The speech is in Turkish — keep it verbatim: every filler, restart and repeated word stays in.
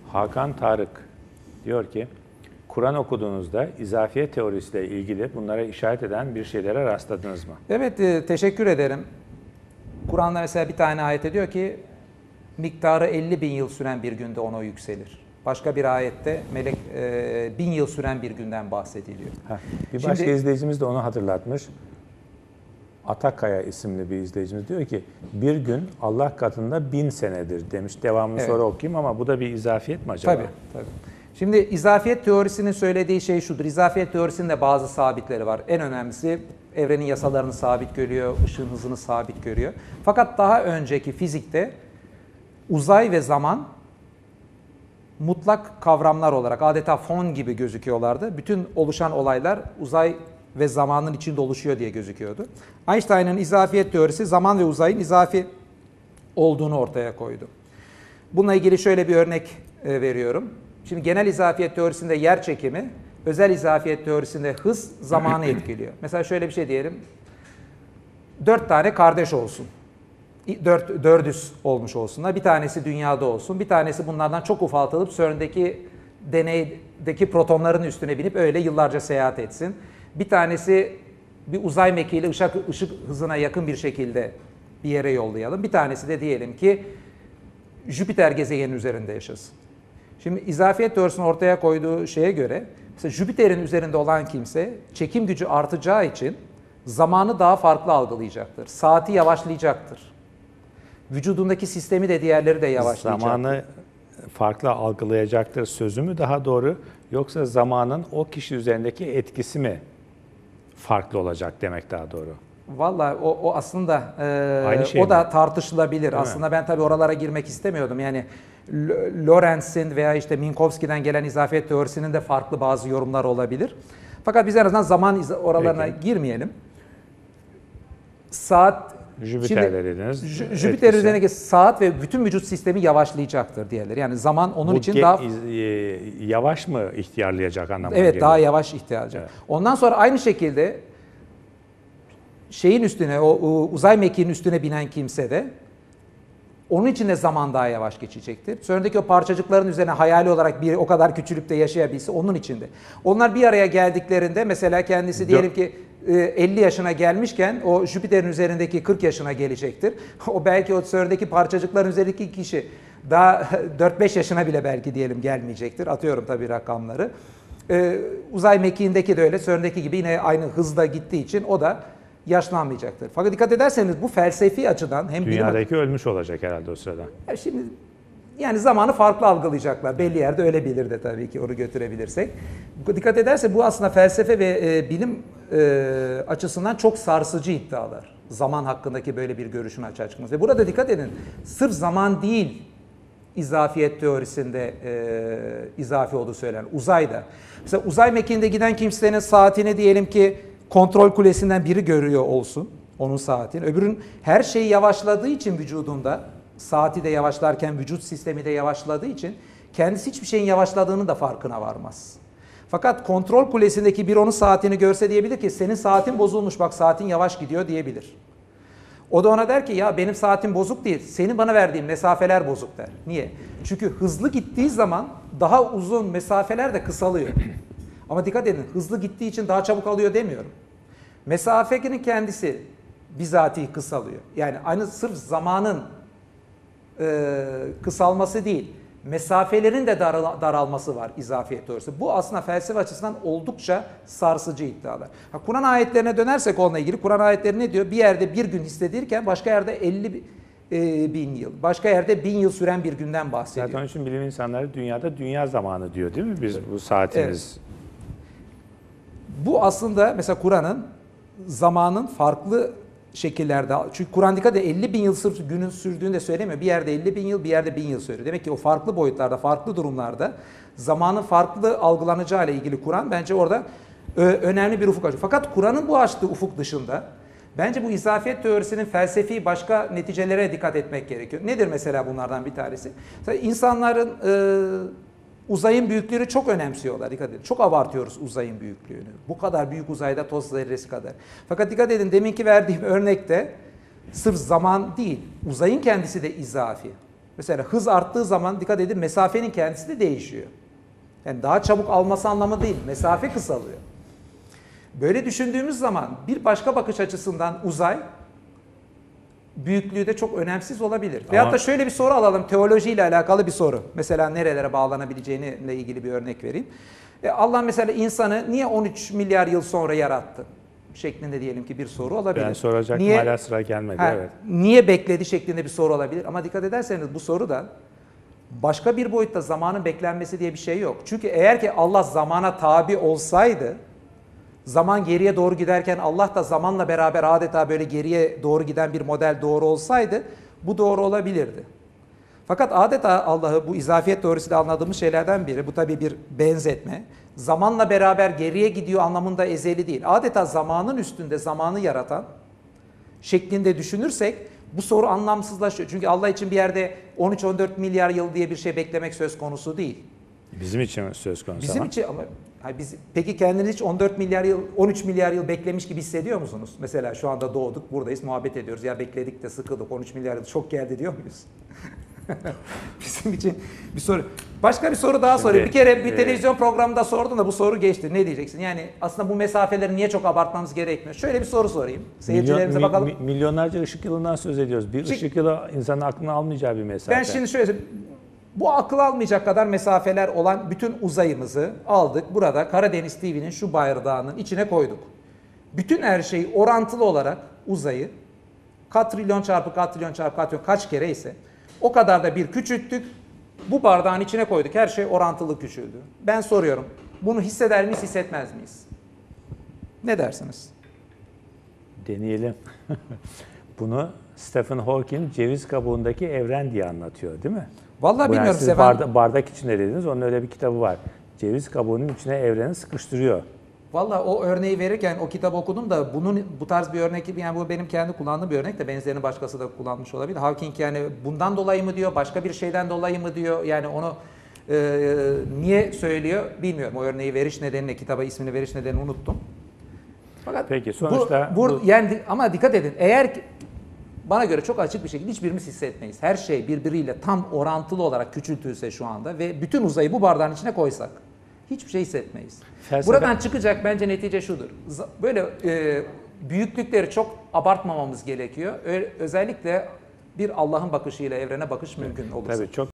Hakan Tarık diyor ki, Kur'an okuduğunuzda izafiyet teorisiyle ilgili bunlara işaret eden bir şeylere rastladınız mı? Evet, e, teşekkür ederim. Kur'an'da mesela bir tane ayet diyor ki, miktarı elli bin yıl süren bir günde ona yükselir. Başka bir ayette melek e, bin yıl süren bir günden bahsediliyor. Heh, bir başka Şimdi, izleyicimiz de onu hatırlatmış. Atakaya isimli bir izleyicimiz diyor ki, bir gün Allah katında bin senedir demiş. Devamını evet. sonra okuyayım ama bu da bir izafiyet mi acaba? Tabii, tabii. Şimdi izafiyet teorisinin söylediği şey şudur. İzafiyet teorisinin de bazı sabitleri var. En önemlisi evrenin yasalarını sabit görüyor, ışığın hızını sabit görüyor. Fakat daha önceki fizikte uzay ve zaman mutlak kavramlar olarak adeta fon gibi gözüküyorlardı. Bütün oluşan olaylar uzay ve zamanın içinde oluşuyor diye gözüküyordu. Einstein'ın izafiyet teorisi zaman ve uzayın izafi olduğunu ortaya koydu. Bununla ilgili şöyle bir örnek veriyorum. Şimdi genel izafiyet teorisinde yer çekimi, özel izafiyet teorisinde hız zamanı etkiliyor. Mesela şöyle bir şey diyelim. Dört tane kardeş olsun. Dört, dördüz olmuş olsunlar. Bir tanesi dünyada olsun. Bir tanesi bunlardan çok ufaltılıp CERN'deki deneydeki protonların üstüne binip öyle yıllarca seyahat etsin. Bir tanesi bir uzay mekiğiyle ışık, ışık hızına yakın bir şekilde bir yere yollayalım. Bir tanesi de diyelim ki Jüpiter gezegenin üzerinde yaşasın. Şimdi izafiyet teorisinin ortaya koyduğu şeye göre mesela Jüpiter'in üzerinde olan kimse çekim gücü artacağı için zamanı daha farklı algılayacaktır. Saati yavaşlayacaktır. Vücudundaki sistemi de diğerleri de yavaşlayacaktır. Zamanı farklı algılayacaktır sözü mü daha doğru, yoksa zamanın o kişi üzerindeki etkisi mi farklı olacak demek daha doğru? Vallahi o, o aslında e, şey o mi? da tartışılabilir. Değil aslında mi? Ben tabii oralara girmek istemiyordum. Yani Lorentz'in veya işte Minkowski'den gelen izafiyet teorisinin de farklı bazı yorumlar olabilir. Fakat biz en azından zaman oralarına Peki. girmeyelim. Saat Jüpiter dediniz. Jüpiter üzerindeki saat ve bütün vücut sistemi yavaşlayacaktır diyelim. Yani zaman onun Bu için daha yavaş mı ihtiyarlayacak anlamına Evet, geliyor. daha yavaş ihtiyarlayacak. Evet. Ondan sonra aynı şekilde şeyin üstüne, o, o uzay mekiğinin üstüne binen kimse de onun için de zaman daha yavaş geçecektir. Sonraki o parçacıkların üzerine hayali olarak bir o kadar küçülüp de yaşayabilse onun içinde. Onlar bir araya geldiklerinde mesela kendisi diyelim ki elli yaşına gelmişken o Jüpiter'in üzerindeki kırk yaşına gelecektir. O belki o CERN'deki parçacıkların üzerindeki kişi daha dört beş yaşına bile belki diyelim gelmeyecektir. Atıyorum tabii rakamları. Ee, uzay mekiğindeki de öyle, CERN'deki gibi yine aynı hızda gittiği için o da yaşlanmayacaktır. Fakat dikkat ederseniz bu felsefi açıdan hem dünyadaki bilim... ölmüş olacak herhalde o sırada. Ya şimdi yani zamanı farklı algılayacaklar. Belli yerde öyle bilir de tabii ki onu götürebilirsek. Dikkat ederse bu aslında felsefe ve e, bilim e, açısından çok sarsıcı iddialar. Zaman hakkındaki böyle bir görüşün açığa çıkması. Ve burada dikkat edin, sırf zaman değil izafiyet teorisinde e, izafi olduğu söylenen uzayda. Mesela uzay mekiğinde giden kimsenin saatini diyelim ki kontrol kulesinden biri görüyor olsun, onun saatini. Öbürün her şey yavaşladığı için vücudunda, saati de yavaşlarken vücut sistemi de yavaşladığı için kendisi hiçbir şeyin yavaşladığının da farkına varmaz. Fakat kontrol kulesindeki bir onun saatini görse diyebilir ki senin saatin bozulmuş, bak saatin yavaş gidiyor diyebilir. O da ona der ki ya benim saatim bozuk değil, senin bana verdiğin mesafeler bozuk der. Niye? Çünkü hızlı gittiği zaman daha uzun mesafeler de kısalıyor. Ama dikkat edin, hızlı gittiği için daha çabuk alıyor demiyorum. Mesafenin kendisi bizatihi kısalıyor. Yani aynı sırf zamanın e, kısalması değil, mesafelerin de daral daralması var izafiyet teorisi. Bu aslında felsefe açısından oldukça sarsıcı iddialar. Kur'an ayetlerine dönersek onunla ilgili, Kur'an ayetleri ne diyor? Bir yerde bir gün hissedilirken başka yerde elli bin yıl, başka yerde bin yıl süren bir günden bahsediyor. Zaten onun için bilim insanları dünyada dünya zamanı diyor değil mi? Biz bu saatimiz... Evet. Bu aslında mesela Kur'an'ın zamanın farklı şekillerde, çünkü Kur'an dikkat edin elli bin yıl sırf günün sürdüğünü de söylemiyor. Bir yerde elli bin yıl, bir yerde bin yıl söylüyor. Demek ki o farklı boyutlarda, farklı durumlarda zamanın farklı algılanacağı ile ilgili Kur'an bence orada önemli bir ufuk açıyor. Fakat Kur'an'ın bu açtığı ufuk dışında bence bu izafiyet teorisinin felsefi başka neticelere dikkat etmek gerekiyor. Nedir mesela bunlardan bir tanesi? Mesela insanların e, uzayın büyüklüğünü çok önemsiyorlar. Dikkat edin. Çok abartıyoruz uzayın büyüklüğünü. Bu kadar büyük uzayda toz zerresi kadar. Fakat dikkat edin deminki verdiğim örnekte sırf zaman değil, uzayın kendisi de izafi. Mesela hız arttığı zaman dikkat edin mesafenin kendisi de değişiyor. Yani daha çabuk alması anlamı değil, mesafe kısalıyor. Böyle düşündüğümüz zaman bir başka bakış açısından uzay büyüklüğü de çok önemsiz olabilir. Ama... Veyahut da şöyle bir soru alalım, teolojiyle alakalı bir soru. Mesela nerelere bağlanabileceğiyle ilgili bir örnek vereyim. E Allah mesela insanı niye on üç milyar yıl sonra yarattı? Şeklinde diyelim ki bir soru olabilir. Ben soracaktım, niye, hala sıra gelmedi. Ha, evet. Niye bekledi şeklinde bir soru olabilir. Ama dikkat ederseniz bu soru da başka bir boyutta zamanın beklenmesi diye bir şey yok. Çünkü eğer ki Allah zamana tabi olsaydı, zaman geriye doğru giderken Allah da zamanla beraber adeta böyle geriye doğru giden bir model doğru olsaydı bu doğru olabilirdi. Fakat adeta Allah'ı bu izafiyet teorisiyle anladığımız şeylerden biri, bu tabii bir benzetme, zamanla beraber geriye gidiyor anlamında ezeli değil. Adeta zamanın üstünde zamanı yaratan şeklinde düşünürsek bu soru anlamsızlaşıyor. Çünkü Allah için bir yerde on üç on dört milyar yıl diye bir şey beklemek söz konusu değil. Bizim için söz konusu Bizim ama. için ama hayır, biz, peki kendiniz hiç on dört milyar yıl, on üç milyar yıl beklemiş gibi hissediyor musunuz? Mesela şu anda doğduk, buradayız, muhabbet ediyoruz. Ya bekledik de sıkıldık, on üç milyar yıl çok geldi diyor muyuz? Bizim için bir soru. Başka bir soru daha sorayım. Bir kere bir e, televizyon programında sordun da bu soru geçti. Ne diyeceksin? Yani aslında bu mesafeleri niye çok abartmamız gerekmiyor? Şöyle bir soru sorayım. Seyircilerimize milyon, bakalım. Mi, milyonlarca ışık yılından söz ediyoruz. Bir Şimdi, ışık yılı insanın aklına almayacağı bir mesafe. Ben şimdi şöyle bu akıl almayacak kadar mesafeler olan bütün uzayımızı aldık. Burada Karadeniz T V'nin şu bayrağının içine koyduk. Bütün her şeyi orantılı olarak uzayı katrilyon çarpı katrilyon çarpı katrilyon kaç kere ise o kadar da bir küçülttük. Bu bardağın içine koyduk. Her şey orantılı küçüldü. Ben soruyorum. Bunu hisseder miyiz, hissetmez miyiz? Ne dersiniz? Deneyelim. Bunu Stephen Hawking ceviz kabuğundaki evren diye anlatıyor, değil mi? Vallahi Bu yani bilmiyorum. siz Seven... barda, bardak içinde dediniz. Onun öyle bir kitabı var. Ceviz kabuğunun içine evreni sıkıştırıyor. Vallahi o örneği verirken o kitabı okudum da bunun bu tarz bir örnek, yani bu benim kendi kullandığım bir örnek de benzerini başkası da kullanmış olabilir. Hawking yani bundan dolayı mı diyor, başka bir şeyden dolayı mı diyor, yani onu e, niye söylüyor bilmiyorum. O örneği veriş nedenini, kitaba ismini veriş nedenini unuttum. Fakat Peki sonuçta bu, bu, bu... yani ama dikkat edin, eğer ki bana göre çok açık bir şekilde hiçbirimiz hissetmeyiz. Her şey birbiriyle tam orantılı olarak küçültülse şu anda ve bütün uzayı bu bardağın içine koysak hiçbir şey hissetmeyiz. Felsefe... Buradan çıkacak bence netice şudur. Böyle e, büyüklükleri çok abartmamamız gerekiyor. Özellikle bir Allah'ın bakışıyla evrene bakış mümkün olursa. Tabii çok